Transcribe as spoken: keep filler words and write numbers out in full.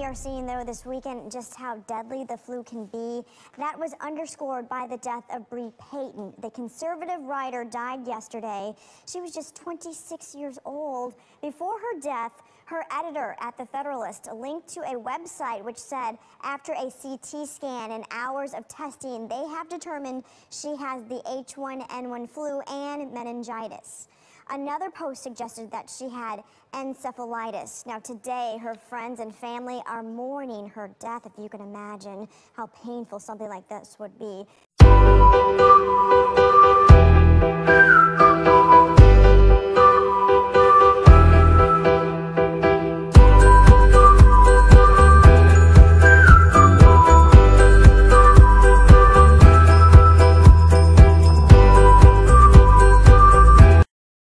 are seeing, though, this weekend just how deadly the flu can be. That was underscored by the death of Bre Payton. The conservative writer died yesterday. She was just twenty-six years old. Before her death, her editor at The Federalist linked to a website which said after a C T scan and hours of testing, they have determined she has the H one N one flu and meningitis. Another post suggested that she had encephalitis. Now today, her friends and family are mourning her death, if you can imagine how painful something like this would be.